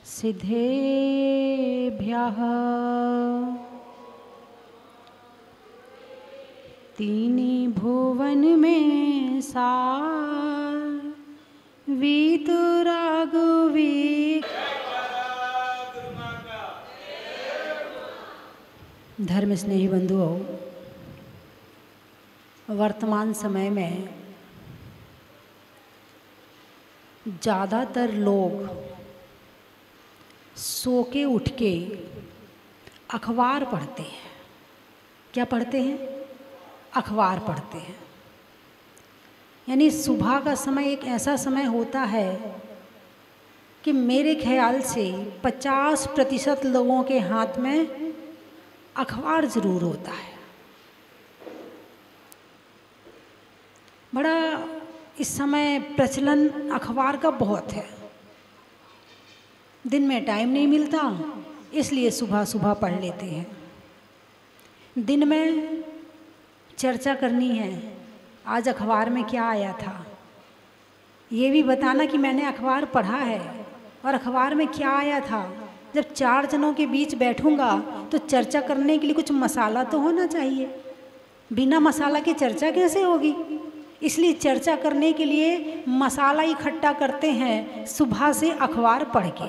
सिद्धेभ्यः तीनि भुवन में सार वीतरागवी। धर्म स्नेही बंधुओं, वर्तमान समय में ज़्यादातर लोग सो के उठ के अखबार पढ़ते हैं। क्या पढ़ते हैं? अखबार पढ़ते हैं। यानी सुबह का समय एक ऐसा समय होता है कि मेरे ख्याल से 50% लोगों के हाथ में अखबार ज़रूर होता है। बड़ा इस समय प्रचलन अखबार का बहुत है। दिन में टाइम नहीं मिलता, इसलिए सुबह सुबह पढ़ लेते हैं। दिन में चर्चा करनी है, आज अखबार में क्या आया था, ये भी बताना कि मैंने अखबार पढ़ा है और अखबार में क्या आया था। जब 4 जनों के बीच बैठूंगा तो चर्चा करने के लिए कुछ मसाला तो होना चाहिए। बिना मसाला के चर्चा कैसे होगी? इसलिए चर्चा करने के लिए मसाला इकट्ठा करते हैं सुबह से अखबार पढ़ के।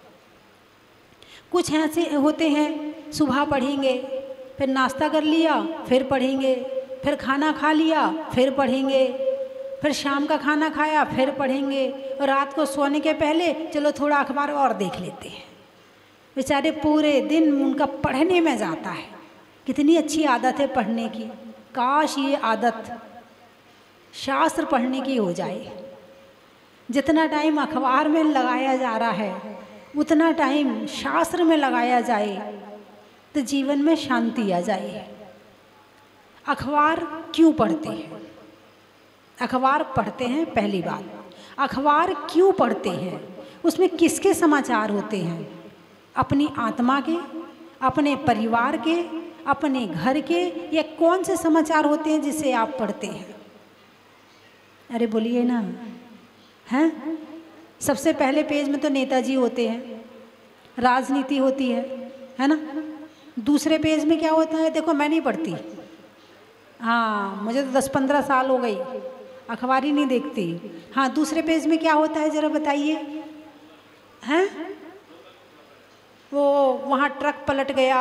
कुछ ऐसे होते हैं सुबह पढ़ेंगे, फिर नाश्ता कर लिया, फिर पढ़ेंगे, फिर खाना खा लिया, फिर पढ़ेंगे, फिर शाम का खाना खाया, फिर पढ़ेंगे, और रात को सोने के पहले चलो थोड़ा अखबार और देख लेते हैं। बेचारे पूरे दिन उनका पढ़ने में जाता है। कितनी अच्छी आदत है पढ़ने की। काश ये आदत शास्त्र पढ़ने की हो जाए। जितना टाइम अखबार में लगाया जा रहा है उतना टाइम शास्त्र में लगाया जाए तो जीवन में शांति आ जाए। अखबार क्यों पढ़ते हैं? अखबार पढ़ते हैं, पहली बात अखबार क्यों पढ़ते हैं? उसमें किसके समाचार होते हैं? अपनी आत्मा के, अपने परिवार के, अपने घर के, या कौन से समाचार होते हैं जिसे आप पढ़ते हैं? अरे बोलिए ना। हैं? सबसे पहले पेज में तो नेताजी होते हैं, राजनीति होती है ना। दूसरे पेज में क्या होता है? देखो मैं नहीं पढ़ती, हाँ मुझे तो 10-15 साल हो गई, अखबार ही नहीं देखती। हाँ, दूसरे पेज में क्या होता है जरा बताइए? हैं? वो वहाँ ट्रक पलट गया,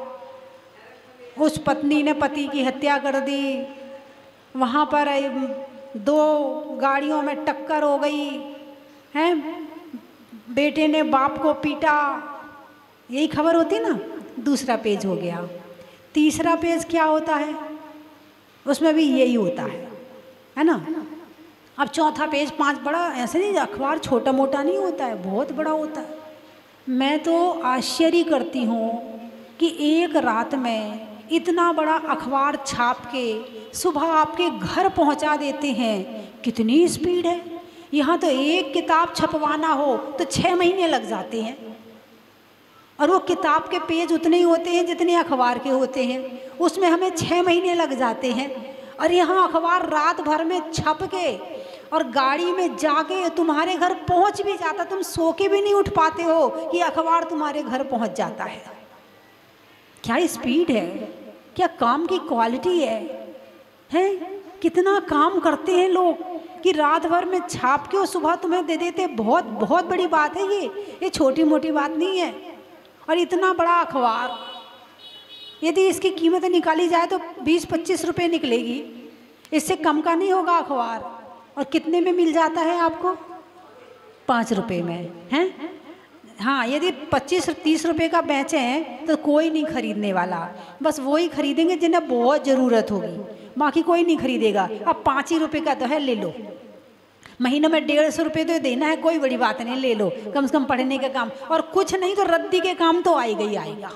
उस पत्नी ने पति की हत्या कर दी, वहाँ पर 2 गाड़ियों में टक्कर हो गई है, बेटे ने बाप को पीटा, यही खबर होती ना। दूसरा पेज हो गया। तीसरा पेज क्या होता है? उसमें भी यही होता है ना। अब चौथा पेज 5 बड़ा, ऐसे नहीं, अखबार छोटा मोटा नहीं होता है, बहुत बड़ा होता है। मैं तो आश्चर्य करती हूँ कि एक रात में इतना बड़ा अखबार छाप के सुबह आपके घर पहुँचा देते हैं। कितनी स्पीड है। यहाँ तो एक किताब छपवाना हो तो 6 महीने लग जाते हैं, और वो किताब के पेज उतने ही होते हैं जितने अखबार के होते हैं, उसमें हमें 6 महीने लग जाते हैं। और यहाँ अखबार रात भर में छप के और गाड़ी में जाके तुम्हारे घर पहुँच भी जाता, तुम सो के भी नहीं उठ पाते हो कि अखबार तुम्हारे घर पहुँच जाता है। क्या स्पीड है, क्या काम की क्वालिटी है? कितना काम करते हैं लोग कि रात भर में छाप के और सुबह तुम्हें दे देते। बहुत बहुत बड़ी बात है ये छोटी मोटी बात नहीं है। और इतना बड़ा अखबार, यदि इसकी कीमत निकाली जाए तो 20-25 रुपये निकलेगी, इससे कम का नहीं होगा अखबार। और कितने में मिल जाता है आपको? 5 रुपये में हैं। हाँ, यदि 25-30 रुपये का बेचें तो कोई नहीं खरीदने वाला, बस वही खरीदेंगे जिन्हें बहुत ज़रूरत होगी, बाकी कोई नहीं खरीदेगा। अब 5 ही रुपये का तो है, ले लो। महीने में 150 रुपये तो देना है, कोई बड़ी बात नहीं, ले लो, कम से कम पढ़ने का काम, और कुछ नहीं तो रद्दी के काम तो आएगा ही आएगा।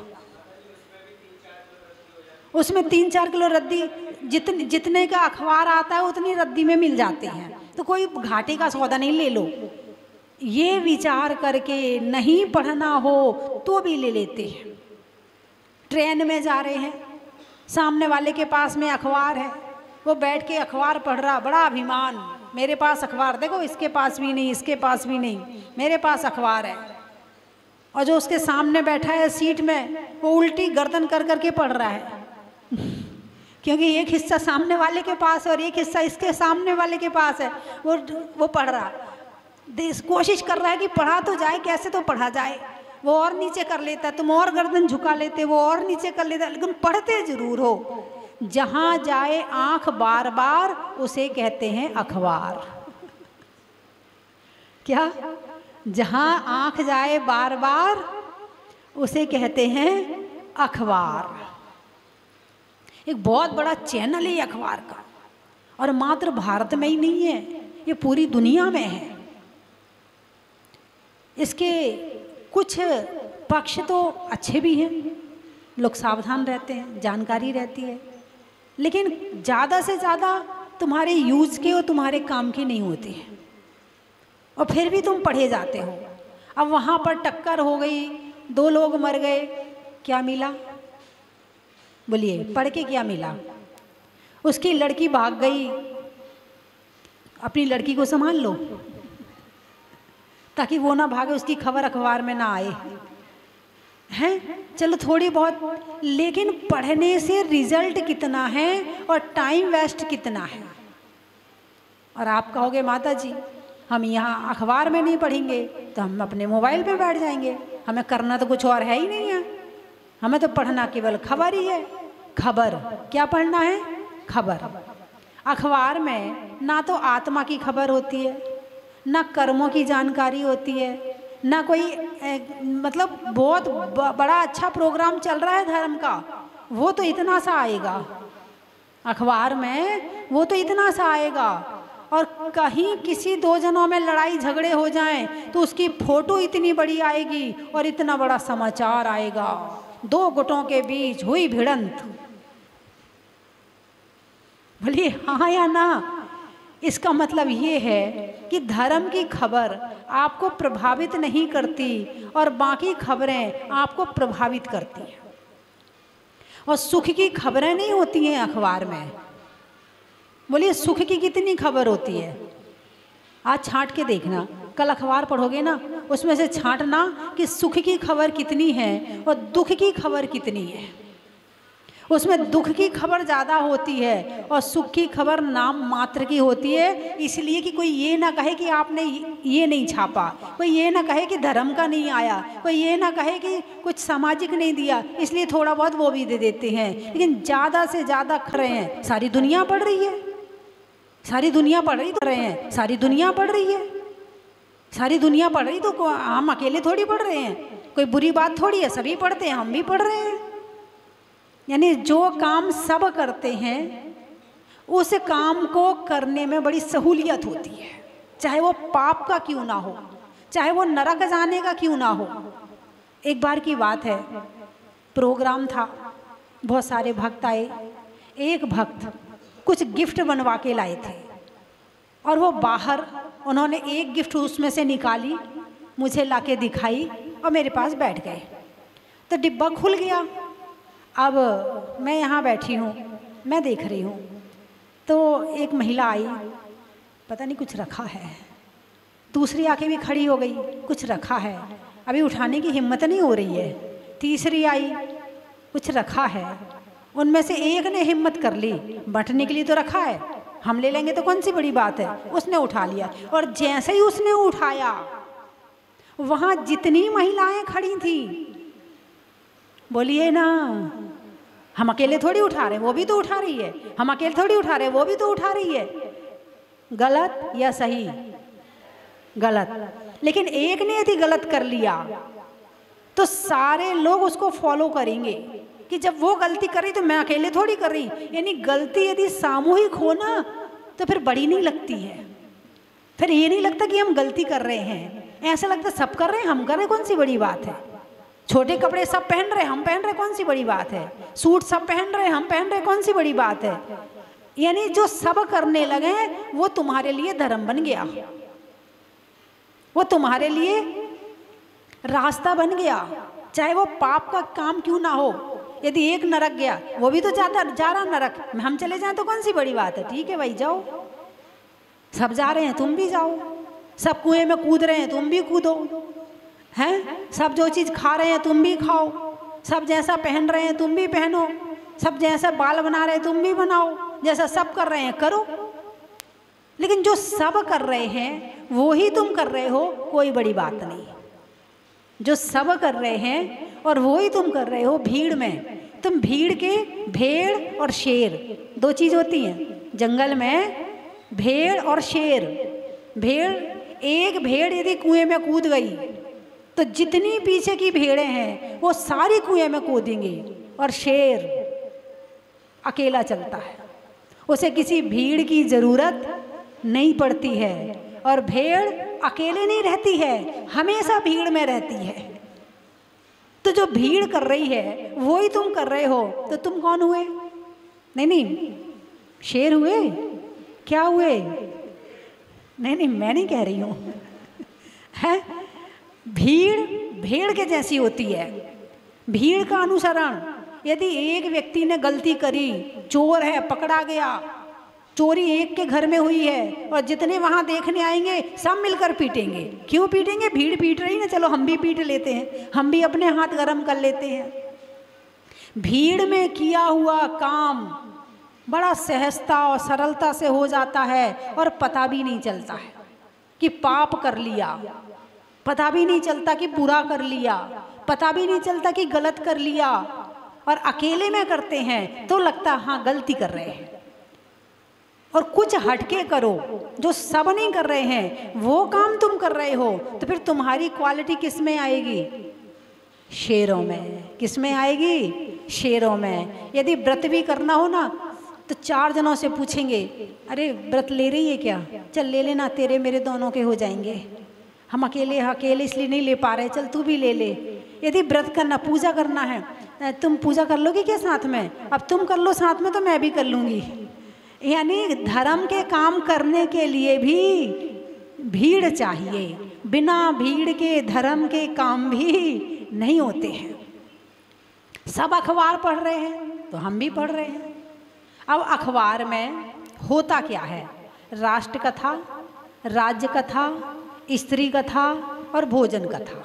उसमें 3-4 किलो रद्दी, जितने का अखबार आता है उतनी रद्दी में मिल जाते हैं, तो कोई घाटे का सौदा नहीं, ले लो। ये विचार करके नहीं पढ़ना हो तो भी ले लेते हैं। ट्रेन में जा रहे हैं, सामने वाले के पास में अखबार है, वो बैठ के अखबार पढ़ रहा, बड़ा अभिमान, मेरे पास अखबार, देखो इसके पास भी नहीं, इसके पास भी नहीं, मेरे पास अखबार है। और जो उसके सामने बैठा है सीट में वो उल्टी गर्दन कर करके पढ़ रहा है क्योंकि एक हिस्सा सामने वाले के पास है और एक हिस्सा इसके सामने वाले के पास है। वो पढ़ रहा, कोशिश कर रहा है कि पढ़ा तो जाए, कैसे तो पढ़ा जाए। वो और नीचे कर लेता, तुम और गर्दन झुका लेते, वो और नीचे कर लेता, लेकिन पढ़ते जरूर हो। जहाँ जाए आंख बार बार उसे कहते हैं अखबार। क्या? जहाँ आंख जाए बार बार उसे कहते हैं अखबार। एक बहुत बड़ा चैनल है अखबार का, और मात्र भारत में ही नहीं है, ये पूरी दुनिया में है। इसके कुछ पक्ष तो अच्छे भी हैं, लोग सावधान रहते हैं, जानकारी रहती है, लेकिन ज़्यादा से ज़्यादा तुम्हारे यूज़ के और तुम्हारे काम के नहीं होते हैं, और फिर भी तुम पढ़े जाते हो। अब वहाँ पर टक्कर हो गई, 2 लोग मर गए, क्या मिला? बोलिए, पढ़ के क्या मिला? उसकी लड़की भाग गई, अपनी लड़की को संभाल लो ताकि वो ना भागे, उसकी खबर अखबार में ना आए, हैं? चलो थोड़ी बहुत, लेकिन पढ़ने से रिजल्ट कितना है और टाइम वेस्ट कितना है। और आप कहोगे माता जी हम यहाँ अखबार में नहीं पढ़ेंगे तो हम अपने मोबाइल पे बैठ जाएंगे, हमें करना तो कुछ और है ही नहीं है, हमें तो पढ़ना केवल खबर ही है। खबर क्या पढ़ना है? खबर। अखबार में ना तो आत्मा की खबर होती है, ना कर्मों की जानकारी होती है, ना कोई मतलब बहुत बड़ा अच्छा प्रोग्राम चल रहा है धर्म का, वो तो इतना सा आएगा अखबार में, वो तो इतना सा आएगा। और कहीं किसी 2 जनों में लड़ाई झगड़े हो जाएं तो उसकी फोटो इतनी बड़ी आएगी और इतना बड़ा समाचार आएगा, 2 गुटों के बीच हुई भिड़ंत। बोलिए हाँ या ना? इसका मतलब ये है कि धर्म की खबर आपको प्रभावित नहीं करती और बाकी खबरें आपको प्रभावित करती हैं। और सुख की खबरें नहीं होती हैं अखबार में। बोलिए सुख की कितनी खबर होती है? आज छांट के देखना, कल अखबार पढ़ोगे ना, उसमें से छांटना कि सुख की खबर कितनी है और दुख की खबर कितनी है। उसमें दुख की खबर ज़्यादा होती है और सुख की खबर नाम मात्र की होती है, इसलिए कि कोई ये ना कहे कि आपने ये नहीं छापा, कोई ये ना कहे कि धर्म का नहीं आया, कोई ये ना कहे कि कुछ सामाजिक नहीं दिया, इसलिए थोड़ा बहुत वो भी दे देते हैं। लेकिन ज़्यादा से ज़्यादा खड़े हैं, सारी दुनिया पढ़ रही है, सारी दुनिया पढ़ रही, रहे हैं, सारी दुनिया पढ़ रही है, सारी दुनिया पढ़ रही, तो हम अकेले थोड़ी पढ़ रहे हैं, कोई बुरी बात थोड़ी है, सभी पढ़ते हैं, हम भी पढ़ रहे हैं। यानी जो काम सब करते हैं उस काम को करने में बड़ी सहूलियत होती है, चाहे वो पाप का क्यों ना हो, चाहे वो नरक जाने का क्यों ना हो। एक बार की बात है, प्रोग्राम था, बहुत सारे भक्त आए, एक भक्त कुछ गिफ्ट बनवा के लाए थे और वो बाहर उन्होंने एक गिफ्ट उसमें से निकाली, मुझे लाके दिखाई और मेरे पास बैठ गए। तो डिब्बा खुल गया, अब मैं यहाँ बैठी हूँ, मैं देख रही हूँ, तो एक महिला आई, पता नहीं कुछ रखा है, दूसरी आके भी खड़ी हो गई, कुछ रखा है, अभी उठाने की हिम्मत नहीं हो रही है, तीसरी आई, कुछ रखा है, उनमें से एक ने हिम्मत कर ली, बांटने के लिए तो रखा है, हम ले लेंगे तो कौन सी बड़ी बात है, उसने उठा लिया। और जैसे ही उसने उठाया, वहाँ जितनी महिलाएं खड़ी थी, बोलिए ना, हम अकेले थोड़ी उठा रहे हैं, वो भी तो उठा रही है, हम अकेले थोड़ी उठा रहे हैं, वो भी तो उठा रही है। गलत या सही? गलत। लेकिन एक ने यदि गलत कर लिया तो सारे लोग उसको फॉलो करेंगे कि जब वो गलती कर रही तो मैं अकेले थोड़ी कर रही। यानी गलती यदि सामूहिक हो ना तो फिर बड़ी नहीं लगती है, फिर ये नहीं लगता कि हम गलती कर रहे हैं, ऐसा लगता सब कर रहे हैं, हम कर रहे, कौन सी बड़ी बात है। छोटे कपड़े सब पहन रहे, हम पहन रहे, कौन सी बड़ी बात है। सूट सब पहन रहे, हम पहन रहे, कौन सी बड़ी बात है। यानी जो सब करने लगे वो तुम्हारे लिए धर्म बन गया, वो तुम्हारे लिए रास्ता बन गया, चाहे वो पाप का काम क्यों ना हो। यदि एक नरक गया, वो भी तो जा रहा नरक, हम चले जाएं तो कौन सी बड़ी बात है। ठीक है भाई, जाओ, सब जा रहे हैं तुम भी जाओ, सब कुएं में कूद रहे हैं तुम भी कूदो, हैं? सब जो चीज़ खा रहे हैं तुम भी खाओ, सब जैसा पहन रहे हैं तुम भी पहनो, सब जैसा बाल बना रहे हैं तुम भी बनाओ, जैसा सब कर रहे हैं करो। लेकिन जो सब कर रहे हैं वो ही तुम कर रहे हो, कोई बड़ी बात नहीं। जो सब कर रहे हैं और वो ही तुम कर रहे हो भीड़ में। तुम भीड़ के, भेड़ और शेर दो चीज़ होती हैं जंगल में, भेड़ और शेर। भेड़, एक भेड़ यदि कुएं में कूद गई तो जितनी पीछे की भेड़ें हैं वो सारी कुएं में कूदेंगी, और शेर अकेला चलता है, उसे किसी भीड़ की ज़रूरत नहीं पड़ती है। और भेड़ अकेले नहीं रहती है, हमेशा भीड़ में रहती है। तो जो भीड़ कर रही है वो ही तुम कर रहे हो, तो तुम कौन हुए? नहीं, शेर हुए? क्या हुए? नहीं, मैं नहीं कह रही हूँ है। भीड़ भेड़ के जैसी होती है। भीड़ का अनुसरण, यदि एक व्यक्ति ने गलती करी, चोर है, पकड़ा गया, चोरी एक के घर में हुई है, और जितने वहाँ देखने आएंगे सब मिलकर पीटेंगे। क्यों पीटेंगे? भीड़ पीट रही ना, चलो हम भी पीट लेते हैं, हम भी अपने हाथ गरम कर लेते हैं। भीड़ में किया हुआ काम बड़ा सहजता और सरलता से हो जाता है, और पता भी नहीं चलता है कि पाप कर लिया, पता भी नहीं चलता कि बुरा कर लिया, पता भी नहीं चलता कि गलत कर लिया। और अकेले में करते हैं तो लगता हाँ गलती कर रहे हैं। और कुछ हटके करो, जो सब नहीं कर रहे हैं वो काम तुम कर रहे हो, तो फिर तुम्हारी क्वालिटी किस में आएगी? शेरों में। किस में आएगी? शेरों में। यदि व्रत भी करना हो ना तो 4 जनों से पूछेंगे, अरे व्रत ले रही है क्या? चल ले लेना, तेरे मेरे दोनों के हो जाएंगे। हम अकेले इसलिए नहीं ले पा रहे, चल तू भी ले ले। यदि व्रत करना, पूजा करना है, तुम पूजा कर लोगी क्या साथ में? अब तुम कर लो साथ में तो मैं भी कर लूँगी। यानी धर्म के काम करने के लिए भी भीड़ चाहिए, बिना भीड़ के धर्म के काम भी नहीं होते हैं। सब अखबार पढ़ रहे हैं तो हम भी पढ़ रहे हैं। अब अखबार में होता क्या है? राष्ट्र कथा, राज्य कथा, स्त्री कथा और भोजन कथा।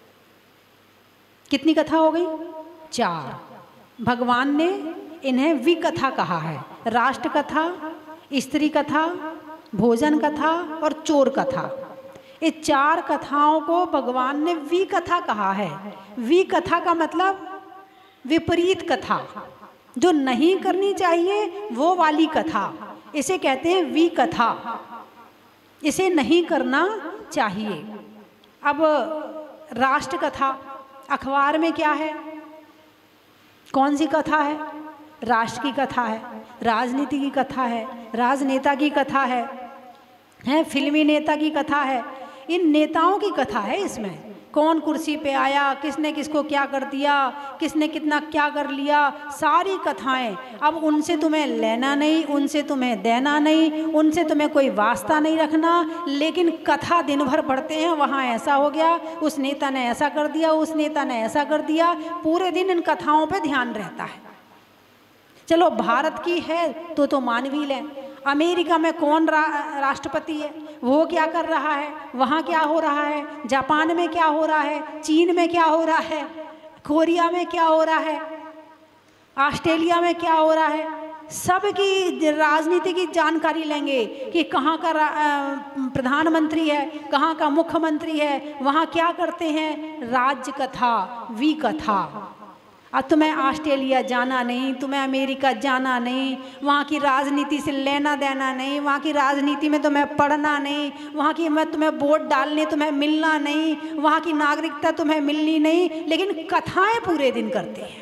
कितनी कथा हो गई? 4। भगवान ने इन्हें विकथा कहा है। राष्ट्र कथा, स्त्री कथा, भोजन कथा और चोर कथा। ये 4 कथाओं को भगवान ने विकथा कहा है। विकथा का मतलब विपरीत कथा, जो नहीं करनी चाहिए वो वाली कथा, इसे कहते हैं विकथा। इसे नहीं करना चाहिए। अब राष्ट्र कथा अखबार में क्या है? कौन सी कथा है? राष्ट्र की कथा है, राजनीति की कथा है, राजनेता की कथा है, फिल्मी नेता की कथा है। इन नेताओं की कथा है। इसमें कौन कुर्सी पे आया, किसने किसको क्या कर दिया, किसने कितना क्या कर लिया, सारी कथाएं। अब उनसे तुम्हें लेना नहीं, उनसे तुम्हें देना नहीं, उनसे तुम्हें कोई वास्ता नहीं रखना, लेकिन कथा दिन भर पढ़ते हैं। वहाँ ऐसा हो गया, उस नेता ने ऐसा कर दिया, उस नेता ने ऐसा कर दिया। पूरे दिन इन कथाओं पे ध्यान रहता है। चलो भारत की है तो मान भी लें। अमेरिका में कौन राष्ट्रपति है, वो क्या कर रहा है, वहाँ क्या हो रहा है, जापान में क्या हो रहा है, चीन में क्या हो रहा है, कोरिया में क्या हो रहा है, ऑस्ट्रेलिया में क्या हो रहा है, सबकी राजनीति की जानकारी लेंगे कि कहाँ का प्रधानमंत्री है, कहाँ का मुख्यमंत्री है, वहाँ क्या करते हैं। राज्य कथा, विकथा। अब तुम्हें ऑस्ट्रेलिया जाना नहीं, तुम्हें अमेरिका जाना नहीं, वहाँ की राजनीति से लेना देना नहीं, वहाँ की राजनीति में तुम्हें पढ़ना नहीं, वहाँ की मैं तुम्हें वोट डालने तुम्हें मिलना नहीं, वहाँ की नागरिकता तुम्हें मिलनी नहीं, लेकिन कथाएं पूरे दिन करते हैं।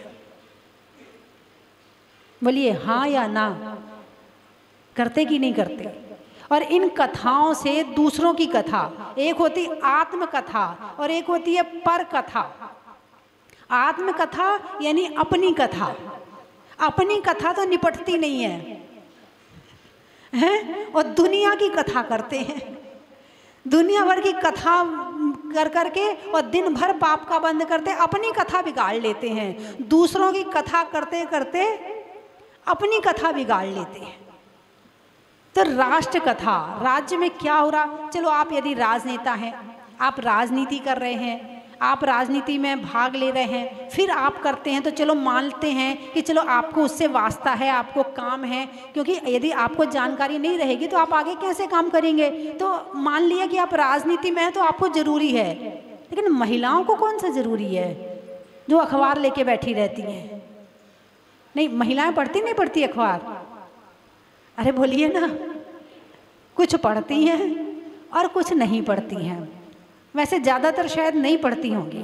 बोलिए हाँ या ना, करते कि नहीं करते? और इन कथाओं से दूसरों की कथा, एक होती आत्मकथा और एक होती है पर कथा। आत्मकथा यानी अपनी कथा। अपनी कथा तो निपटती नहीं है, और दुनिया की कथा करते हैं। दुनिया भर की कथा कर करके और दिन भर पाप का बंद करते, अपनी कथा बिगाड़ लेते हैं। दूसरों की कथा करते करते अपनी कथा बिगाड़ लेते हैं। तो राष्ट्र कथा, राज्य में क्या हो रहा। चलो आप यदि राजनेता हैं, आप राजनीति कर रहे हैं, आप राजनीति में भाग ले रहे हैं, फिर आप करते हैं तो चलो मानते हैं कि चलो आपको उससे वास्ता है, आपको काम है, क्योंकि यदि आपको जानकारी नहीं रहेगी तो आप आगे कैसे काम करेंगे। तो मान लिया कि आप राजनीति में हैं तो आपको ज़रूरी है, लेकिन महिलाओं को कौन सा ज़रूरी है जो अखबार लेके बैठी रहती हैं? नहीं, महिलाएं पढ़ती नहीं पढ़ती अखबार? अरे बोलिए ना, कुछ पढ़ती हैं और कुछ नहीं पढ़ती हैं। वैसे ज़्यादातर शायद नहीं पढ़ती होंगी,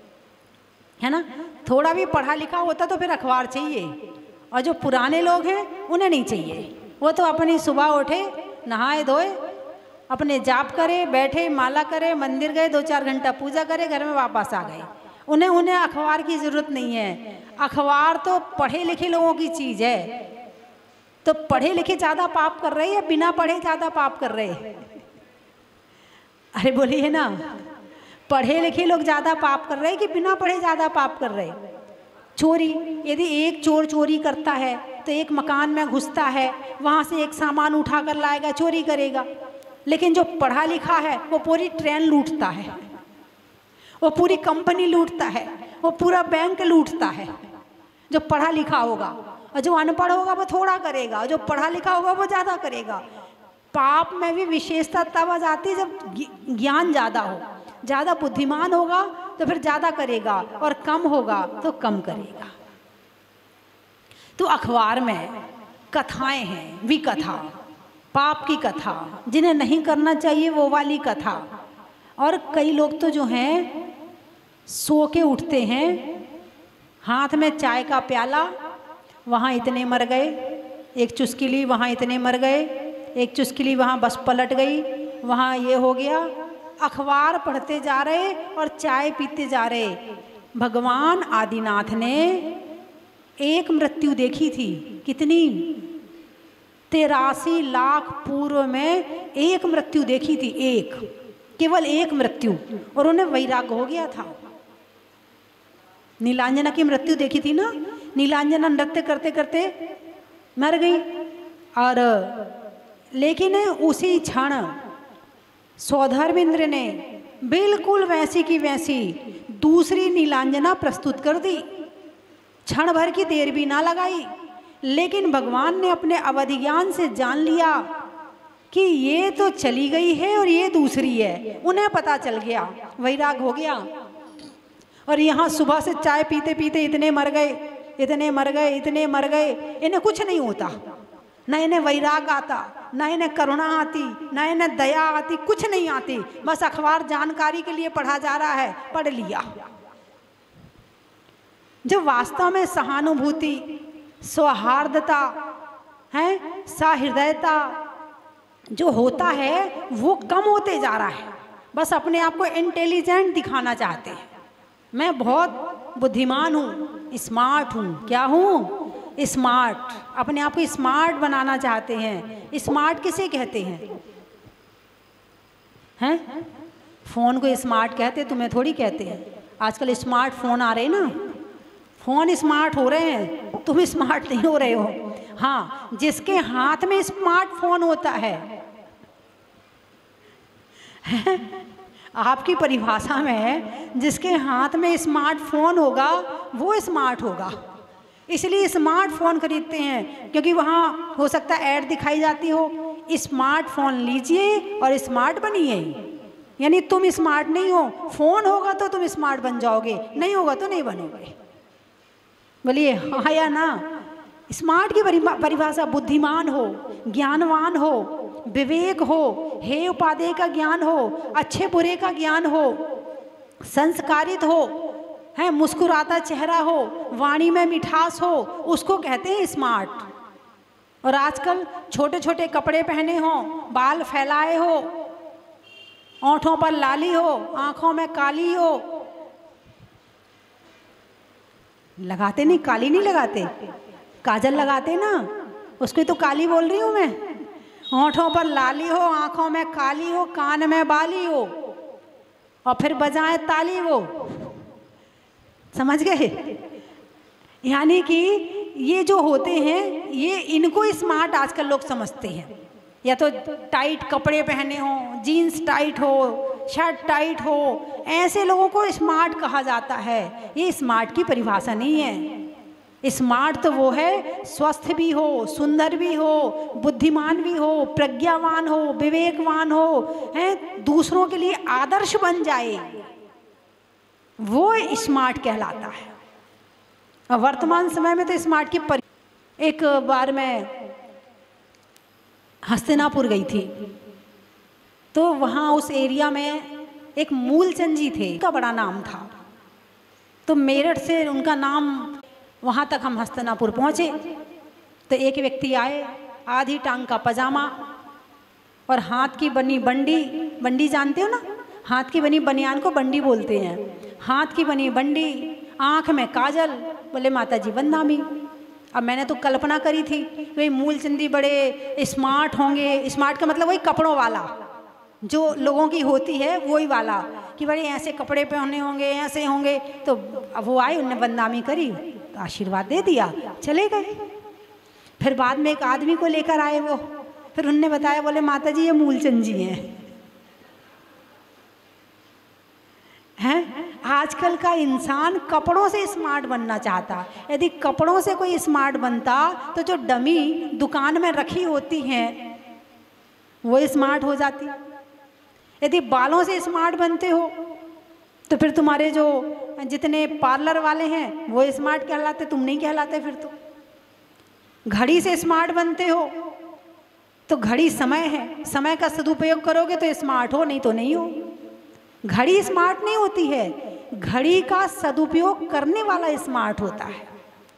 है ना। थोड़ा भी पढ़ा लिखा होता तो फिर अखबार चाहिए, और जो पुराने लोग हैं उन्हें नहीं चाहिए। वो तो अपनी सुबह उठे, नहाए धोए, अपने जाप करे, बैठे, माला करे, मंदिर गए, 2-4 घंटा पूजा करे, घर में वापस आ गए। उन्हें अखबार की ज़रूरत नहीं है। अखबार तो पढ़े लिखे लोगों की चीज़ है। तो पढ़े लिखे ज़्यादा पाप कर रहे हैं या बिना पढ़े ज़्यादा पाप कर रहे हैं? अरे बोलिए ना, पढ़े लिखे लोग ज़्यादा पाप कर रहे हैं कि बिना पढ़े ज़्यादा पाप कर रहे हैं? चोरी, यदि एक चोर चोरी करता है तो एक मकान में घुसता है, वहाँ से एक सामान उठा कर लाएगा, चोरी करेगा। लेकिन जो पढ़ा लिखा है वो पूरी ट्रेन लूटता है, वो पूरी कंपनी लूटता है, वो पूरा बैंक लूटता है। जो पढ़ा लिखा होगा, और जो अनपढ़ होगा वो थोड़ा करेगा, जो पढ़ा लिखा होगा वो ज़्यादा करेगा। पाप में भी विशेषता तब आ जाती है जब ज्ञान ज़्यादा हो। ज़्यादा बुद्धिमान होगा तो फिर ज़्यादा करेगा, और कम होगा तो कम करेगा। तो अखबार में कथाएं हैं, विकथा, पाप की कथा, जिन्हें नहीं करना चाहिए वो वाली कथा। और कई लोग तो जो हैं सो के उठते हैं, हाथ में चाय का प्याला, वहाँ इतने मर गए, एक चुस्की ली वहाँ इतने मर गए, एक चुस्की ली वहाँ बस पलट गई, वहाँ ये हो गया। अखबार पढ़ते जा रहे और चाय पीते जा रहे। भगवान आदिनाथ ने एक मृत्यु देखी थी, कितनी? 83 लाख पूर्व में एक मृत्यु देखी थी, एक, केवल एक मृत्यु, और उन्हें वैराग्य हो गया था। नीलांजना की मृत्यु देखी थी ना, नीलांजना नृत्य करते करते मर गई। और लेकिन उसी क्षण सौधर्मेंद्र ने बिल्कुल वैसी की वैसी दूसरी नीलांजना प्रस्तुत कर दी, क्षण भर की देर भी ना लगाई। लेकिन भगवान ने अपने अवधि ज्ञान से जान लिया कि ये तो चली गई है और ये दूसरी है। उन्हें पता चल गया, वैराग हो गया। और यहाँ सुबह से चाय पीते पीते इतने मर गए, इतने मर गए, इतने मर गए। इन्हें कुछ नहीं होता, न इन्हें वैराग आता, न इन्हें करुणा आती, न इन्हें दया आती, कुछ नहीं आती। बस अखबार जानकारी के लिए पढ़ा जा रहा है, पढ़ लिया। जब वास्तव में सहानुभूति, सौहार्दता है, सहृदयता जो होता है वो कम होते जा रहा है। बस अपने आप को इंटेलिजेंट दिखाना चाहते हैं, मैं बहुत बुद्धिमान हूँ, स्मार्ट हूँ। क्या हूँ? स्मार्ट। अपने आप को स्मार्ट बनाना चाहते हैं। स्मार्ट किसे कहते हैं? हैं? फ़ोन को स्मार्ट कहते, तुम्हें थोड़ी कहते हैं। आजकल स्मार्ट फ़ोन आ रहे हैं ना, फ़ोन स्मार्ट हो रहे हैं, तुम स्मार्ट नहीं हो रहे हो। हाँ, जिसके हाथ में स्मार्टफोन होता है आपकी परिभाषा में जिसके हाथ में स्मार्टफोन होगा वो स्मार्ट होगा। इसलिए स्मार्टफोन खरीदते हैं क्योंकि वहाँ हो सकता है ऐड दिखाई जाती हो, स्मार्टफोन लीजिए और स्मार्ट बनिए। यानी तुम स्मार्ट नहीं हो, फ़ोन होगा तो तुम स्मार्ट बन जाओगे, नहीं होगा तो नहीं बनोगे। बोलिए हाँ या ना। स्मार्ट की परिभाषा बुद्धिमान हो, ज्ञानवान हो, विवेक हो, हे उपादेय का ज्ञान हो, अच्छे बुरे का ज्ञान हो, संस्कारित हो, है मुस्कुराता चेहरा हो, वाणी में मिठास हो, उसको कहते हैं स्मार्ट। और आजकल छोटे छोटे कपड़े पहने हो, बाल फैलाए हो, ओंठों पर लाली हो, आँखों में काली हो, लगाते नहीं, काली नहीं लगाते, काजल लगाते ना, उसको तो काली बोल रही हूँ मैं। होंठों पर लाली हो, आँखों में काली हो, कान में बाली हो, और फिर बजाए ताली वो। समझ गए? यानी कि ये जो होते हैं ये इनको स्मार्ट आजकल लोग समझते हैं। या तो टाइट कपड़े पहने हो, जीन्स टाइट हो, शर्ट टाइट हो, ऐसे लोगों को स्मार्ट कहा जाता है। ये स्मार्ट की परिभाषा नहीं है। स्मार्ट तो वो है स्वस्थ भी हो, सुंदर भी हो, बुद्धिमान भी हो, प्रज्ञावान हो, विवेकवान हो, हैं, दूसरों के लिए आदर्श बन जाए, वो स्मार्ट कहलाता है। और वर्तमान समय में तो स्मार्ट की एक बार मैं हस्तिनापुर गई थी, तो वहाँ उस एरिया में एक मूलचंद जी थे, उनका बड़ा नाम था। तो मेरठ से उनका नाम, वहाँ तक हम हस्तिनापुर पहुँचे तो एक व्यक्ति आए, आधी टांग का पजामा और हाथ की बनी बंडी, बंडी जानते हो ना, हाथ की बनी बनियान को बंडी बोलते हैं, हाथ की बनी बंडी, आँख में काजल, बोले माता जी वंदामी। अब मैंने तो कल्पना करी थी वही मूलचंदी बड़े स्मार्ट होंगे। स्मार्ट का मतलब वही कपड़ों वाला जो लोगों की होती है, वही वाला कि बड़े ऐसे कपड़े पहने होंगे, ऐसे होंगे। तो अब वो आए, उनने वंदामी करी, तो आशीर्वाद दे दिया, चले गए। फिर बाद में एक आदमी को लेकर आए वो, फिर उनने बताया, बोले माता जी ये मूलचंद जी हैं। आजकल का इंसान कपड़ों से स्मार्ट बनना चाहता। यदि कपड़ों से कोई स्मार्ट बनता तो जो डमी दुकान में रखी होती हैं वो स्मार्ट हो जाती। यदि बालों से स्मार्ट बनते हो तो फिर तुम्हारे जो जितने पार्लर वाले हैं वो स्मार्ट कहलाते, तुम नहीं कहलाते। फिर तो घड़ी से स्मार्ट बनते हो तो घड़ी समय है, समय का सदुपयोग करोगे तो स्मार्ट हो, नहीं तो नहीं हो। घड़ी स्मार्ट नहीं होती है, घड़ी का सदुपयोग करने वाला स्मार्ट होता है।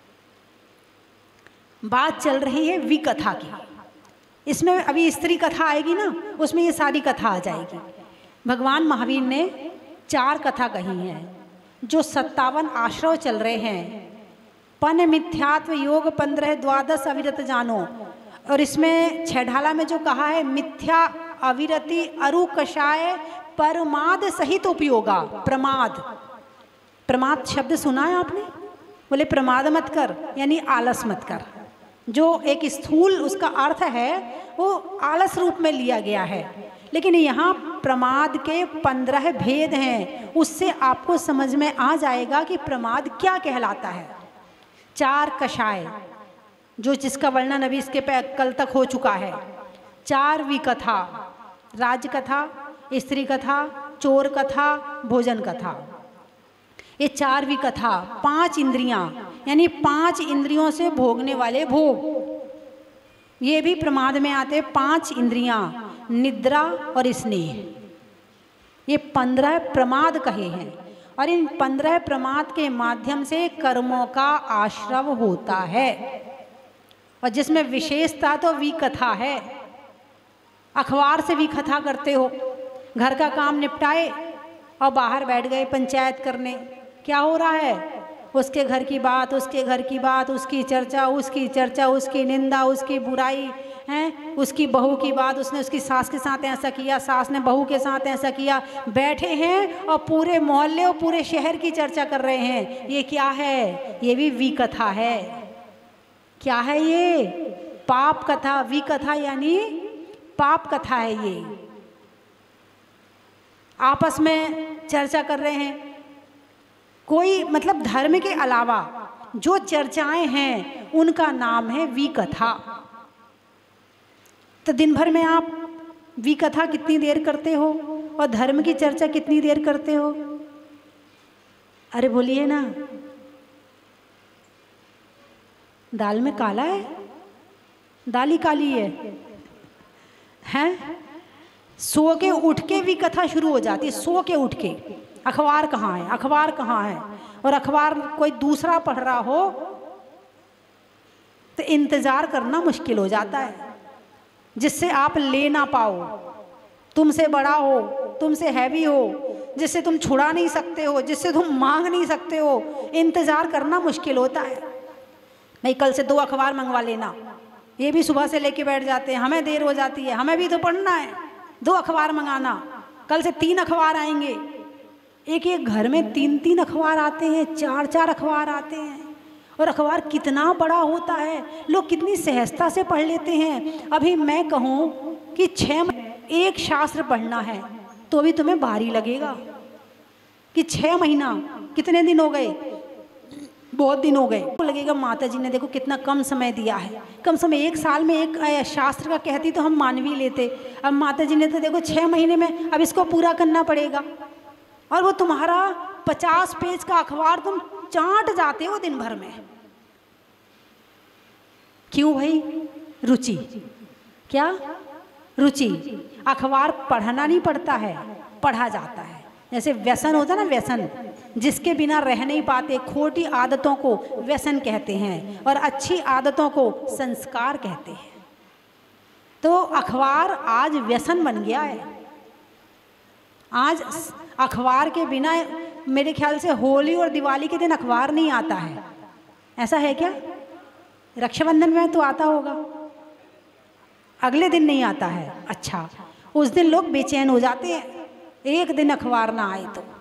बात चल रही है विकथा की, इसमें अभी स्त्री कथा आएगी ना, उसमें ये सारी कथा आ जाएगी। भगवान महावीर ने 4 कथा कही हैं, जो 57 आश्रव चल रहे हैं। पन मिथ्यात्व योग 15 द्वादश अविरत जानो, और इसमें 6 ढाला में जो कहा है मिथ्या अविरति अरु कषाय परमाद सहित उपयोगा। प्रमाद, प्रमाद शब्द सुना है आपने? बोले प्रमाद मत कर, यानी आलस मत कर। जो एक स्थूल उसका अर्थ है वो आलस रूप में लिया गया है, लेकिन यहाँ प्रमाद के 15 भेद हैं। उससे आपको समझ में आ जाएगा कि प्रमाद क्या कहलाता है। 4 कषाय, जो जिसका वर्णन अभी इसके कल तक हो चुका है। 4 विकथा, राजकथा, स्त्री कथा, चोर कथा, भोजन कथा। ये 4 विकथा, 5 इंद्रियां, यानी 5 इंद्रियों से भोगने वाले भोग, ये भी प्रमाद में आते। 5 इंद्रियां, निद्रा और स्नेह, ये 15 प्रमाद कहे हैं। और इन 15 प्रमाद के माध्यम से कर्मों का आश्रव होता है। और जिसमें विशेषता तो विकथा है। अखबार से विकथा करते हो, घर का काम निपटाए और बाहर बैठ गए पंचायत करने, क्या हो रहा है? उसके घर की बात, उसके घर की बात, उसकी चर्चा, उसकी चर्चा, उसकी निंदा, उसकी बुराई हैं, उसकी बहू की बात, उसने उसकी सास के साथ ऐसा किया, सास ने बहू के साथ ऐसा किया। बैठे हैं और पूरे मोहल्ले और पूरे शहर की चर्चा कर रहे हैं। ये क्या है? ये भी विकथा है। क्या है ये? पाप कथा। विकथा यानी पाप कथा है। ये आपस में चर्चा कर रहे हैं, कोई मतलब धर्म के अलावा जो चर्चाएं हैं उनका नाम है विकथा। तो दिन भर में आप विकथा कितनी देर करते हो और धर्म की चर्चा कितनी देर करते हो? अरे बोलिए ना। दाल में काला है, दाल ही काली है, हैं? सो के उठ के विकथा शुरू हो जाती है। सो के उठ के अखबार कहाँ है, अखबार कहाँ है, और अखबार कोई दूसरा पढ़ रहा हो तो इंतजार करना मुश्किल हो जाता है, जिससे आप ले ना पाओ। तुमसे बड़ा हो, तुमसे हैवी हो, जिससे तुम छुड़ा नहीं सकते हो, जिससे तुम मांग नहीं सकते हो, इंतजार करना मुश्किल होता है। नहीं, कल से 2 अखबार मंगवा लेना। ये भी सुबह से लेके बैठ जाते हैं, हमें देर हो जाती है, हमें भी तो पढ़ना है, 2 अखबार मंगाना, कल से 3 अखबार आएंगे। एक एक घर में 3-3 अखबार आते हैं, 4-4 अखबार आते हैं। और अखबार कितना बड़ा होता है, लोग कितनी सहजता से पढ़ लेते हैं। अभी मैं कहूँ कि 6 एक शास्त्र पढ़ना है तो भी तुम्हें भारी लगेगा कि 6 महीना, कितने दिन हो गए, बहुत दिन हो गए। तो लगेगा माता जी ने देखो कितना कम समय दिया है, कम समय 1 साल में एक शास्त्र का कहती तो हम मान भी लेते। अब माता जी ने तो देखो 6 महीने में अब इसको पूरा करना पड़ेगा। और वो तुम्हारा 50 पेज का अखबार तुम चाट जाते हो दिन भर में। क्यों भाई? रुचि। क्या? रुचि। अखबार पढ़ना नहीं पड़ता है, पढ़ा जाता है। जैसे व्यसन होता है ना, व्यसन, जिसके बिना रह नहीं पाते। खोटी आदतों को व्यसन कहते हैं और अच्छी आदतों को संस्कार कहते हैं। तो अखबार आज व्यसन बन गया है। आज अखबार के बिना मेरे ख्याल से होली और दिवाली के दिन अखबार नहीं आता है। ऐसा है क्या? रक्षाबंधन में तो आता होगा, अगले दिन नहीं आता है। अच्छा, उस दिन लोग बेचैन हो जाते हैं, एक दिन अखबार ना आए तो।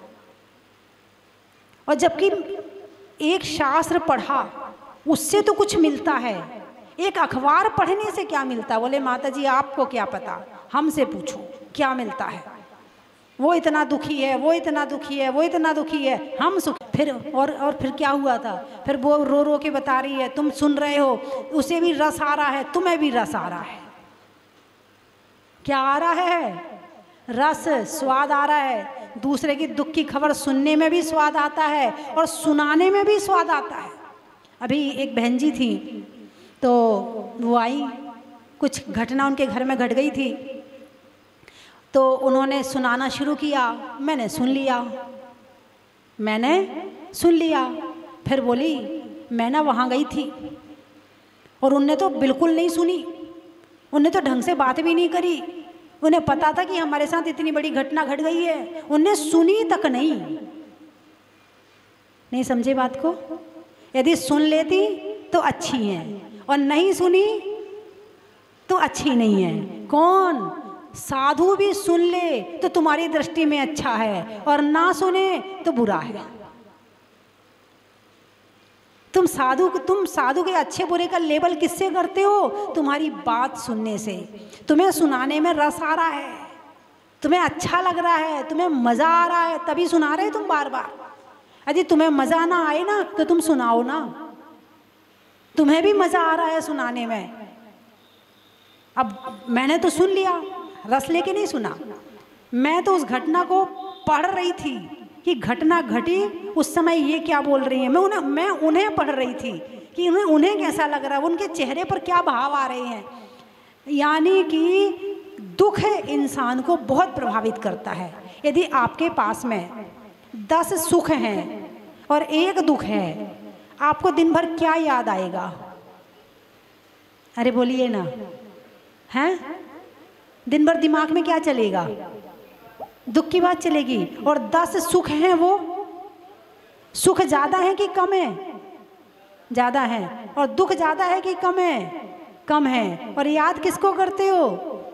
और जबकि एक शास्त्र पढ़ा उससे तो कुछ मिलता है, एक अखबार पढ़ने से क्या मिलता? बोले माता जी आपको क्या पता, हमसे पूछो क्या मिलता है। वो इतना दुखी है, वो इतना दुखी है, वो इतना दुखी है, हम सुख। फिर और फिर क्या हुआ था? फिर वो रो रो के बता रही है, तुम सुन रहे हो, उसे भी रस आ रहा है, तुम्हें भी रस आ रहा है। क्या आ रहा है? रस, स्वाद आ रहा है। दूसरे की दुख की खबर सुनने में भी स्वाद आता है और सुनाने में भी स्वाद आता है। अभी एक बहन जी थी, तो वो आई, कुछ घटना उनके घर में घट गई थी, तो उन्होंने सुनाना शुरू किया। मैंने सुन लिया। फिर बोली मैं ना वहाँ गई थी और उनने तो बिल्कुल नहीं सुनी, उनने तो ढंग से बात भी नहीं करी। उन्हें पता था कि हमारे साथ इतनी बड़ी घटना घट गई है, उनने सुनी तक नहीं समझे बात को। यदि सुन लेती तो अच्छी हैं और नहीं सुनी तो अच्छी नहीं है। कौन? साधु भी सुन ले तो तुम्हारी दृष्टि में अच्छा है और ना सुने तो बुरा है। तुम साधु के अच्छे बुरे का लेबल किससे करते हो? तुम्हारी बात सुनने से। तुम्हें सुनाने में रस आ रहा है, तुम्हें अच्छा लग रहा है, तुम्हें मज़ा आ रहा है, तभी सुना रहे तुम बार बार। यदि तुम्हें मज़ा ना आए ना तो तुम सुनाओ ना। तुम्हें भी मज़ा आ रहा है सुनाने में। अब मैंने तो सुन लिया, रस लेके नहीं सुना। मैं तो उस घटना को पढ़ रही थी कि घटना घटी, उस समय ये क्या बोल रही है। मैं उन्हें पढ़ रही थी कि उन्हें कैसा लग रहा है, उनके चेहरे पर क्या भाव आ रहे हैं। यानी कि दुख इंसान को बहुत प्रभावित करता है। यदि आपके पास में 10 सुख हैं और 1 दुख है, आपको दिन भर क्या याद आएगा? अरे बोलिए ना, हैं? दिन भर दिमाग में क्या चलेगा? दुख की बात चलेगी। और 10 सुख हैं, वो सुख ज़्यादा है कि कम है? ज़्यादा है। और दुख ज़्यादा है कि कम है? कम है। और याद किसको करते हो?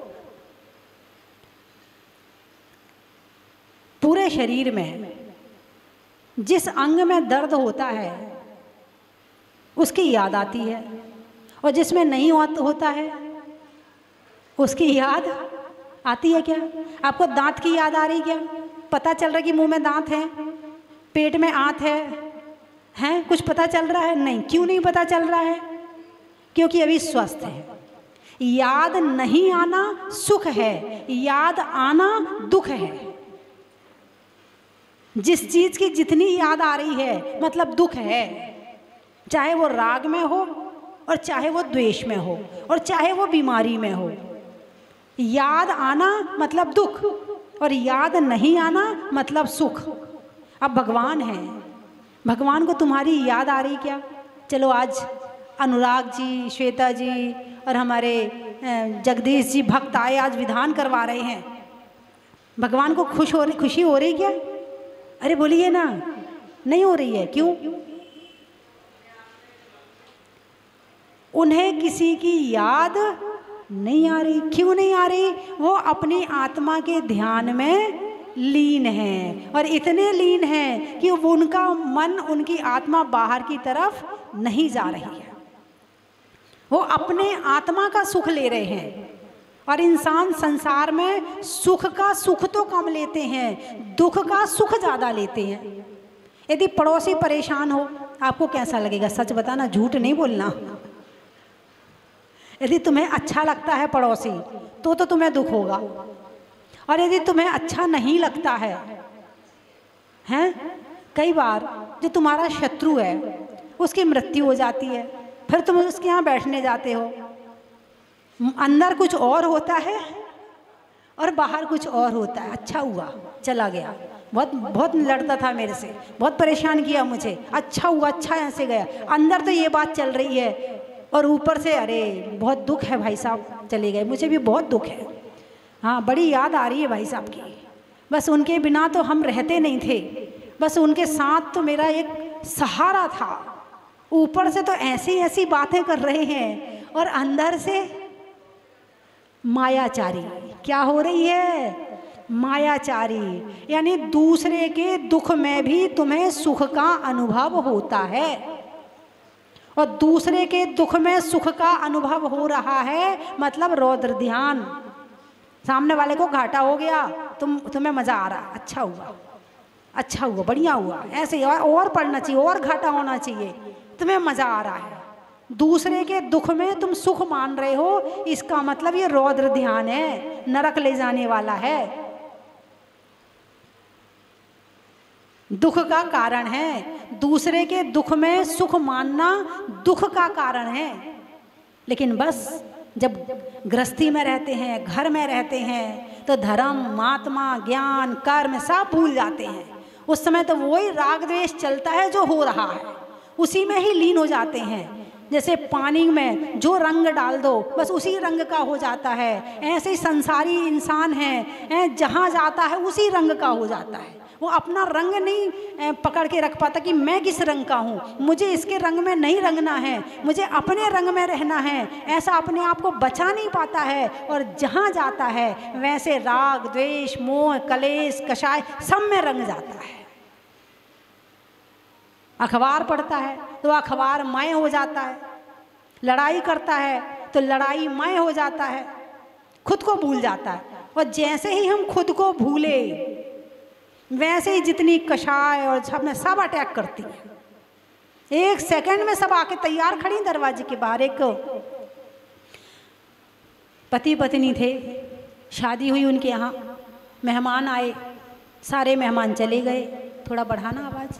पूरे शरीर में जिस अंग में दर्द होता है उसकी याद आती है, और जिसमें नहीं होता है उसकी याद आती है क्या? आपको दांत की याद आ रही क्या? पता चल रहा है कि मुंह में दांत है, पेट में आंत है? कुछ पता चल रहा है? नहीं। क्यों नहीं पता चल रहा है? क्योंकि अभी स्वस्थ है। याद नहीं आना सुख है, याद आना दुख है। जिस चीज की जितनी याद आ रही है मतलब दुख है, चाहे वो राग में हो और चाहे वो द्वेष में हो और चाहे वो बीमारी में हो। याद आना मतलब दुख और याद नहीं आना मतलब सुख। अब भगवान है, भगवान को तुम्हारी याद आ रही क्या? चलो आज अनुराग जी, श्वेता जी और हमारे जगदीश जी भक्त आए, आज विधान करवा रहे हैं। भगवान को खुशी हो रही क्या? अरे बोलिए ना, नहीं हो रही है। क्यों? उन्हें किसी की याद नहीं आ रही। क्यों नहीं आ रही? वो अपनी आत्मा के ध्यान में लीन है, और इतने लीन हैं कि उनका मन, उनकी आत्मा बाहर की तरफ नहीं जा रही है। वो अपने आत्मा का सुख ले रहे हैं, और इंसान संसार में सुख का सुख तो कम लेते हैं, दुख का सुख ज़्यादा लेते हैं। यदि पड़ोसी परेशान हो, आपको कैसा लगेगा? सच बताना, झूठ नहीं बोलना। यदि तुम्हें अच्छा लगता है पड़ोसी तो तुम्हें दुख होगा, और यदि तुम्हें अच्छा नहीं लगता है, हैं? कई बार जो तुम्हारा शत्रु है उसकी मृत्यु हो जाती है, फिर तुम उसके यहाँ बैठने जाते हो, अंदर कुछ और होता है और बाहर कुछ और होता है। अच्छा हुआ चला गया, बहुत लड़ता था मेरे से, बहुत परेशान किया मुझे, अच्छा हुआ, अच्छा यहाँ से गया। अंदर तो ये बात चल रही है और ऊपर से अरे बहुत दुख है भाई साहब चले गए, मुझे भी बहुत दुख है। हाँ, बड़ी याद आ रही है भाई साहब की, बस उनके बिना तो हम रहते नहीं थे, बस उनके साथ तो मेरा एक सहारा था। ऊपर से तो ऐसी ऐसी बातें कर रहे हैं और अंदर से मायाचारी। क्या हो रही है? मायाचारी, यानी दूसरे के दुख में भी तुम्हें सुख का अनुभव होता है, और दूसरे के दुख में सुख का अनुभव हो रहा है मतलब रौद्र ध्यान। सामने वाले को घाटा हो गया, तुम्हें मज़ा आ रहा, अच्छा हुआ, अच्छा हुआ, बढ़िया हुआ, ऐसे और पढ़ना चाहिए, और घाटा होना चाहिए, तुम्हें मज़ा आ रहा है। दूसरे के दुख में तुम सुख मान रहे हो, इसका मतलब ये रौद्र ध्यान है, नरक ले जाने वाला है, दुख का कारण है। दूसरे के दुख में सुख मानना दुख का कारण है। लेकिन बस जब गृहस्थी में रहते हैं, घर में रहते हैं, तो धर्म, महात्मा, ज्ञान, कर्म सब भूल जाते हैं। उस समय तो वही राग द्वेष चलता है जो हो रहा है, उसी में ही लीन हो जाते हैं। जैसे पानी में जो रंग डाल दो बस उसी रंग का हो जाता है, ऐसे ही संसारी इंसान है, जहाँ जाता है उसी रंग का हो जाता है। वो अपना रंग नहीं पकड़ के रख पाता कि मैं किस रंग का हूँ, मुझे इसके रंग में नहीं रंगना है, मुझे अपने रंग में रहना है, ऐसा अपने आप को बचा नहीं पाता है। और जहाँ जाता है वैसे राग द्वेष मोह कलेश कषाय सब में रंग जाता है। अखबार पढ़ता है तो अखबारमय हो जाता है, लड़ाई करता है तो लड़ाईमय हो जाता है, खुद को भूल जाता है। और जैसे ही हम खुद को भूले वैसे ही जितनी कषाय और सब में सब अटैक करती है। एक सेकंड में सब आके तैयार खड़ी दरवाजे के बाहर। एक पति पत्नी थे, शादी हुई उनके यहाँ, मेहमान आए, सारे मेहमान चले गए, थोड़ा बढ़ाना आवाज़,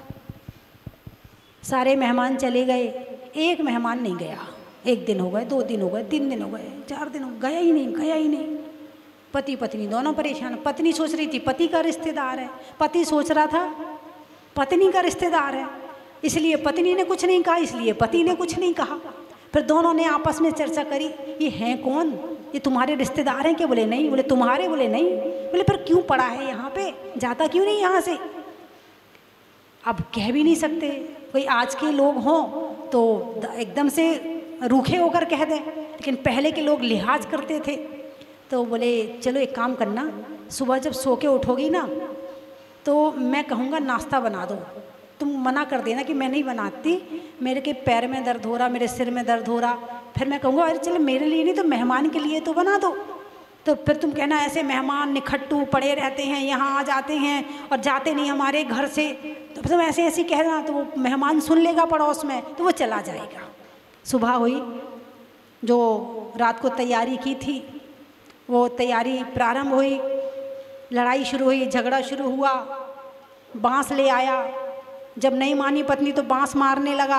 सारे मेहमान चले गए, एक मेहमान नहीं गया। 1 दिन हो गए, 2 दिन हो गए, 3 दिन हो गए, 4 दिन हो गए, गया ही नहीं, गया ही नहीं। पति पत्नी दोनों परेशान। पत्नी सोच रही थी पति का रिश्तेदार है, पति सोच रहा था पत्नी का रिश्तेदार है, इसलिए पत्नी ने कुछ नहीं कहा, इसलिए पति ने कुछ नहीं कहा। फिर दोनों ने आपस में चर्चा करी, ये हैं कौन, ये तुम्हारे रिश्तेदार हैं क्या? बोले नहीं। बोले तुम्हारे? बोले नहीं। बोले फिर क्यों पड़ा है यहाँ पे, जाता क्यों नहीं यहाँ से? अब कह भी नहीं सकते, कोई आज के लोग हों तो एकदम से रूखे होकर कह दें, लेकिन पहले के लोग लिहाज करते थे। तो बोले चलो एक काम करना, सुबह जब सो के उठोगी ना तो मैं कहूँगा नाश्ता बना दो, तुम मना कर देना कि मैं नहीं बनाती, मेरे के पैर में दर्द हो रहा, मेरे सिर में दर्द हो रहा। फिर मैं कहूँगा अरे चलो मेरे लिए नहीं तो मेहमान के लिए तो बना दो। तो फिर तुम कहना ऐसे मेहमान निखट्टू पड़े रहते हैं, यहाँ आ जाते हैं और जाते नहीं हमारे घर से, तो फिर तुम ऐसे ऐसे कहना, तो वो मेहमान सुन लेगा पड़ोस में, तो वो चला जाएगा। सुबह हुई, जो रात को तैयारी की थी वो तैयारी प्रारंभ हुई, लड़ाई शुरू हुई, झगड़ा शुरू हुआ, बांस ले आया, जब नहीं मानी पत्नी तो बांस मारने लगा।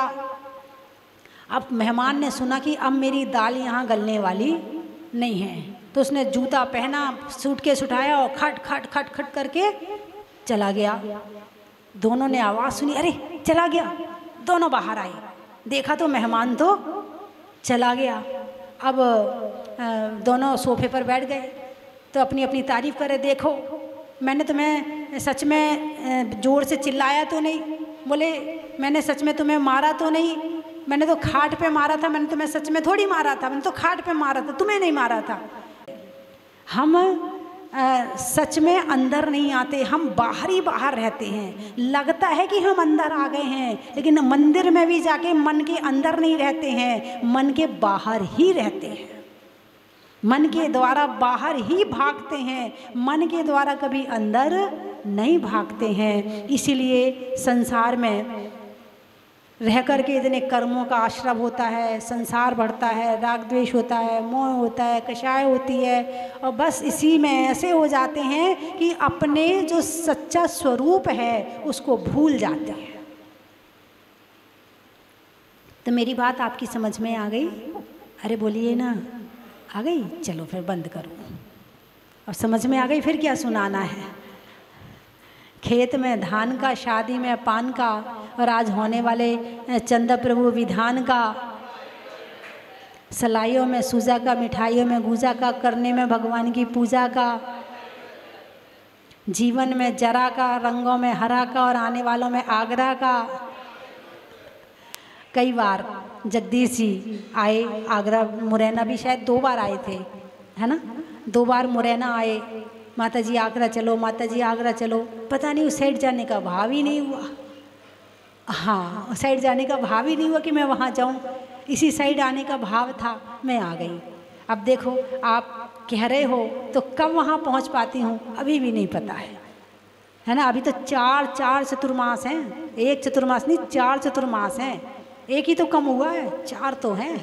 अब मेहमान ने सुना कि अब मेरी दाल यहाँ गलने वाली नहीं है, तो उसने जूता पहना, सूटकेस उठाया और खट खट खट खट करके चला गया। दोनों ने आवाज़ सुनी, अरे चला गया, दोनों बाहर आए, देखा तो मेहमान तो चला गया। अब दोनों सोफे पर बैठ गए तो अपनी अपनी तारीफ़ करे, देखो मैंने तुम्हें सच में ज़ोर से चिल्लाया तो नहीं, बोले मैंने सच में तुम्हें मारा तो नहीं, मैंने तो खाट पे मारा था, मैंने तुम्हें सच में थोड़ी मारा था, मैंने तो खाट पे मारा था, तुम्हें नहीं मारा था। हम सच में अंदर नहीं आते, हम बाहर ही बाहर रहते हैं। लगता है कि हम अंदर आ गए हैं, लेकिन मंदिर में भी जाके मन के अंदर नहीं रहते हैं, मन के बाहर ही रहते हैं। मन के द्वारा बाहर ही भागते हैं, मन के द्वारा कभी अंदर नहीं भागते हैं। इसीलिए संसार में रह कर के इतने कर्मों का आश्रय होता है, संसार बढ़ता है, राग द्वेष होता है, मोह होता है, कषाय होती है, और बस इसी में ऐसे हो जाते हैं कि अपने जो सच्चा स्वरूप है उसको भूल जाते हैं। तो मेरी बात आपकी समझ में आ गई? अरे बोलिए ना, आ गई? चलो फिर बंद करो। और समझ में आ गई, फिर क्या सुनाना है? खेत में धान का, शादी में पान का, और आज होने वाले चंदा प्रभु विधान का, सलाइयों में सूजा का, मिठाइयों में गूजा का, करने में भगवान की पूजा का, जीवन में जरा का, रंगों में हरा का, और आने वालों में आगरा का। कई बार जगदीश जी आए आगरा, मुरैना भी शायद 2 बार आए थे, है ना? 2 बार मुरैना आए, माता जी आगरा चलो, माता जी आगरा चलो। पता नहीं उस साइड जाने का भाव ही नहीं हुआ। हाँ, उस साइड जाने का भाव ही नहीं हुआ कि मैं वहाँ जाऊँ। इसी साइड आने का भाव था, मैं आ गई। अब देखो, आप कह रहे हो तो कब वहाँ पहुँच पाती हूँ अभी भी नहीं पता है ना? अभी तो 4 चतुर्मास हैं, 1 चतुर्मास नहीं, 4 चतुर्मास हैं। 1 ही तो कम हुआ है, 4 तो हैं।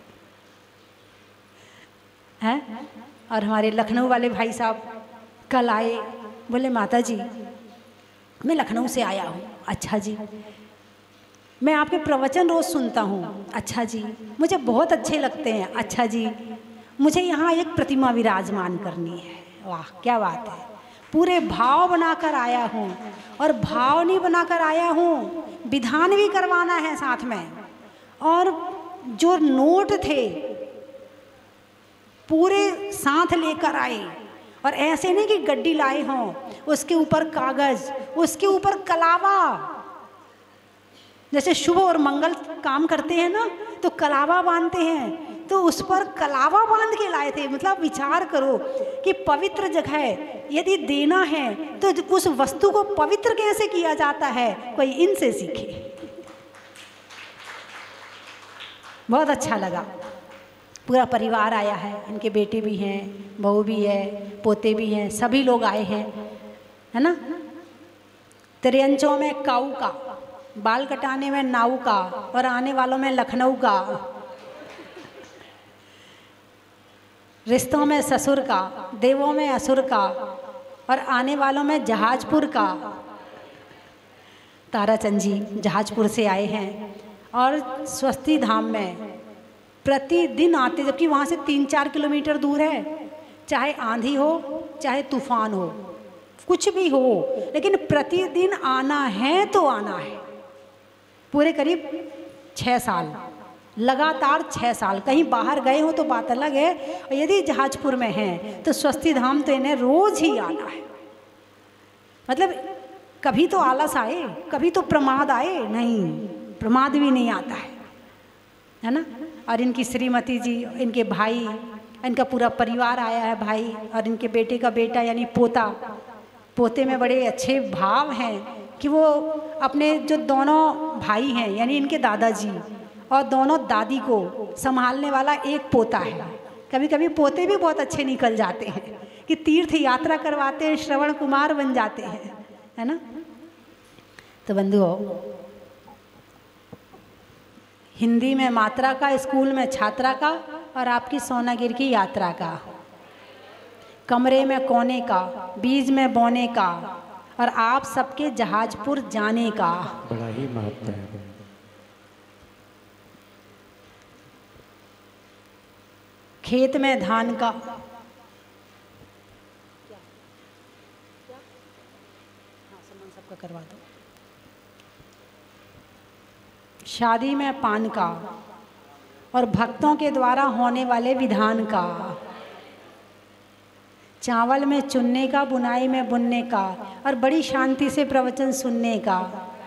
और हमारे लखनऊ वाले भाई साहब कल आए, बोले माता जी मैं लखनऊ से आया हूँ। अच्छा जी, मैं आपके प्रवचन रोज़ सुनता हूँ। अच्छा जी, मुझे बहुत अच्छे लगते हैं। अच्छा जी, मुझे यहाँ एक प्रतिमा विराजमान करनी है। वाह, क्या बात है! पूरे भाव बनाकर आया हूँ, और भाव नहीं बनाकर आया हूँ, विधान भी करवाना है साथ में। और जो नोट थे पूरे साथ लेकर आए, और ऐसे नहीं कि गड्डी लाए हों, उसके ऊपर कागज, उसके ऊपर कलावा। जैसे शुभ और मंगल काम करते हैं ना, तो कलावा बांधते हैं, तो उस पर कलावा बांध के लाए थे। मतलब विचार करो कि पवित्र जगह यदि देना है तो उस वस्तु को पवित्र कैसे किया जाता है, कोई इनसे सीखे। बहुत अच्छा लगा। पूरा परिवार आया है, इनके बेटे भी हैं, बहू भी है, पोते भी हैं, सभी लोग आए हैं, है ना? तिरंचों में काऊ का, बाल कटाने में नाऊ का, और आने वालों में लखनऊ का, रिश्तों में ससुर का, देवों में असुर का, और आने वालों में जहाजपुर का। ताराचंद जी जहाजपुर से आए हैं, और स्वस्ति धाम में प्रतिदिन आते, जबकि वहाँ से 3-4 किलोमीटर दूर है। चाहे आंधी हो, चाहे तूफान हो, कुछ भी हो, लेकिन प्रतिदिन आना है तो आना है। पूरे करीब 6 साल, लगातार 6 साल। कहीं बाहर गए हो तो बात अलग है, और यदि जहाजपुर में हैं तो स्वस्ति धाम तो इन्हें रोज़ ही आना है। मतलब कभी तो आलस आए, कभी तो प्रमाद आए, नहीं, प्रमाद भी नहीं आता है ना? और इनकी श्रीमती जी, इनके भाई, इनका पूरा परिवार आया है, भाई और इनके बेटे का बेटा यानी पोता। पोते में बड़े अच्छे भाव हैं कि वो अपने जो दोनों भाई हैं यानी इनके दादाजी और दोनों दादी को संभालने वाला एक पोता है। कभी कभी पोते भी बहुत अच्छे निकल जाते हैं कि तीर्थ यात्रा करवाते हैं, श्रवण कुमार बन जाते हैं, है ना? तो बंधुओं, हिंदी में मात्रा का, स्कूल में छात्रा का, और आपकी सोनागिर की यात्रा का, कमरे में कोने का, बीज में बोने का, और आप सबके जहाजपुर जाने का बड़ा ही महत्व है। खेत में धान का, सबका करवा दो। शादी में पान का, और भक्तों के द्वारा होने वाले विधान का, चावल में चुनने का, बुनाई में बुनने का, और बड़ी शांति से प्रवचन सुनने का,